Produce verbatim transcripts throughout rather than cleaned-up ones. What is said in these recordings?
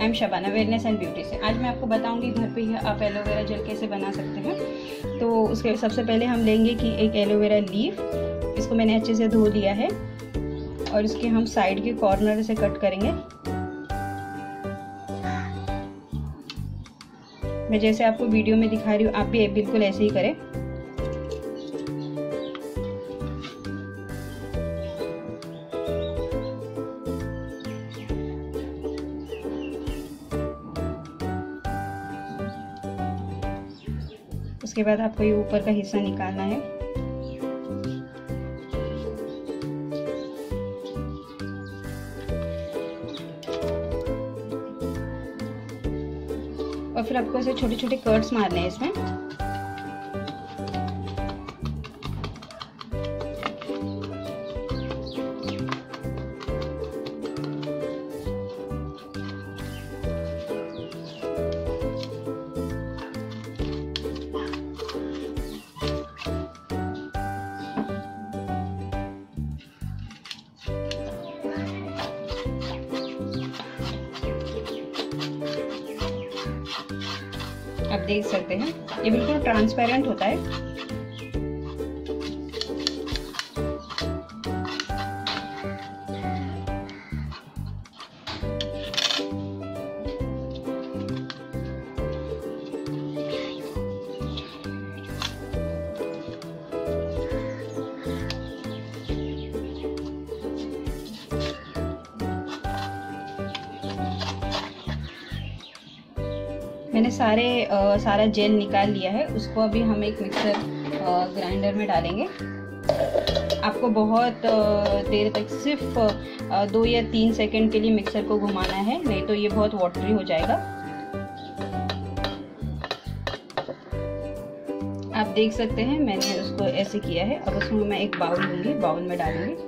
I am Shabana wellness and beauty से। आज मैं आपको बताऊंगी घर पे ही आप एलोवेरा जेल कैसे बना सकते हैं। तो उसके सबसे पहले हम लेंगे कि एक एलोवेरा लीफ, इसको मैंने अच्छे से धो लिया है और इसके हम साइड के कॉर्नर से कट करेंगे। मैं जैसे आपको वीडियो में दिखा रही हूँ आप भी बिल्कुल ऐसे ही करें। उसके बाद आपको ये ऊपर का हिस्सा निकालना है। और फिर आपको ऐसे छोटे छोटे कट्स मारने हैं इसमें। आप देख सकते हैं ये बिल्कुल ट्रांसपेरेंट होता है। मैंने सारे आ, सारा जेल निकाल लिया है। उसको अभी हम एक मिक्सर ग्राइंडर में डालेंगे। आपको बहुत आ, देर तक सिर्फ आ, दो या तीन सेकंड के लिए मिक्सर को घुमाना है, नहीं तो ये बहुत वाटरी हो जाएगा। आप देख सकते हैं मैंने उसको ऐसे किया है। अब उसमें मैं एक बाउल लूँगी, बाउल में डालूंगी।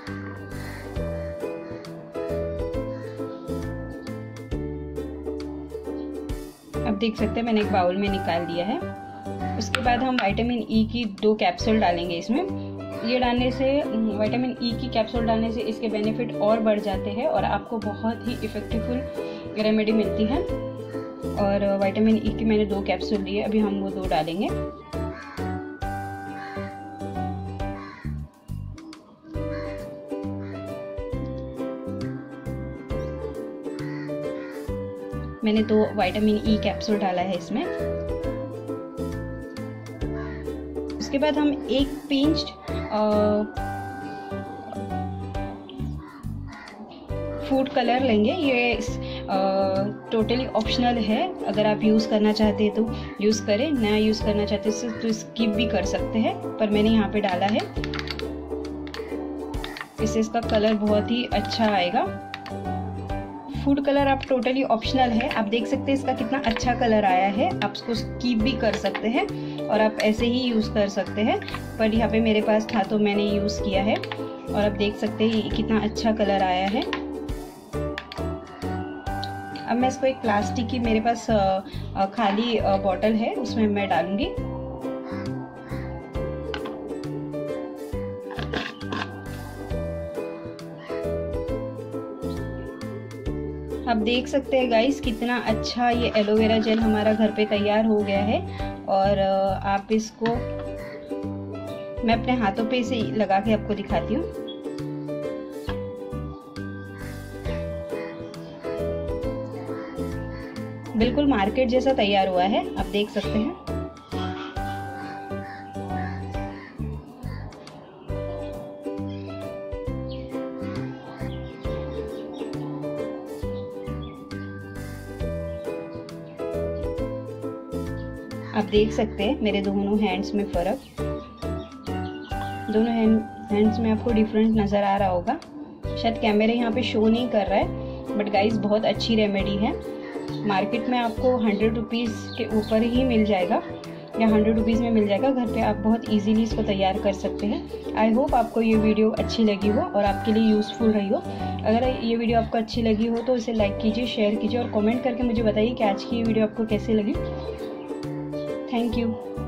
अब देख सकते हैं मैंने एक बाउल में निकाल दिया है। उसके बाद हम विटामिन ई की दो कैप्सूल डालेंगे इसमें। ये डालने से, विटामिन ई की कैप्सूल डालने से इसके बेनिफिट और बढ़ जाते हैं और आपको बहुत ही इफ़ेक्टिवफुल रेमेडी मिलती है। और विटामिन ई की मैंने दो कैप्सूल लिए, अभी हम वो दो डालेंगे। मैंने दो विटामिन ई कैप्सूल डाला है इसमें। उसके बाद हम एक पिंच फूड कलर लेंगे। ये टोटली ऑप्शनल है, अगर आप यूज़ करना चाहते हैं तो यूज़ करें, ना यूज़ करना चाहते हैं तो स्किप भी कर सकते हैं, पर मैंने यहाँ पे डाला है। इससे इसका कलर बहुत ही अच्छा आएगा। फूड कलर आप टोटली ऑप्शनल है। आप देख सकते हैं इसका कितना अच्छा कलर आया है। आप इसको स्किप भी कर सकते हैं और आप ऐसे ही यूज़ कर सकते हैं, पर यहाँ पे मेरे पास था तो मैंने यूज़ किया है। और आप देख सकते हैं कितना अच्छा कलर आया है। अब मैं इसको एक प्लास्टिक की, मेरे पास खाली बॉटल है, उसमें मैं डालूंगी। आप देख सकते हैं गाइस कितना अच्छा ये एलोवेरा जेल हमारा घर पे तैयार हो गया है। और आप इसको, मैं अपने हाथों पे इसे लगा के आपको दिखाती हूँ। बिल्कुल मार्केट जैसा तैयार हुआ है, आप देख सकते हैं। आप देख सकते हैं मेरे दोनों हैंड्स में फ़र्क, दोनों हैंड हैंड्स में आपको डिफरेंट नज़र आ रहा होगा। शायद कैमरे यहाँ पे शो नहीं कर रहा है, बट गाइस बहुत अच्छी रेमेडी है। मार्केट में आपको हंड्रेड रुपीज़ के ऊपर ही मिल जाएगा या हंड्रेड रुपीज़ में मिल जाएगा। घर पे आप बहुत इजीली इसको तैयार कर सकते हैं। आई होप आपको ये वीडियो अच्छी लगी हो और आपके लिए यूज़फुल रही हो। अगर ये वीडियो आपको अच्छी लगी हो तो इसे लाइक कीजिए, शेयर कीजिए और कमेंट करके मुझे बताइए कि आज की ये वीडियो आपको कैसी लगी। Thank you.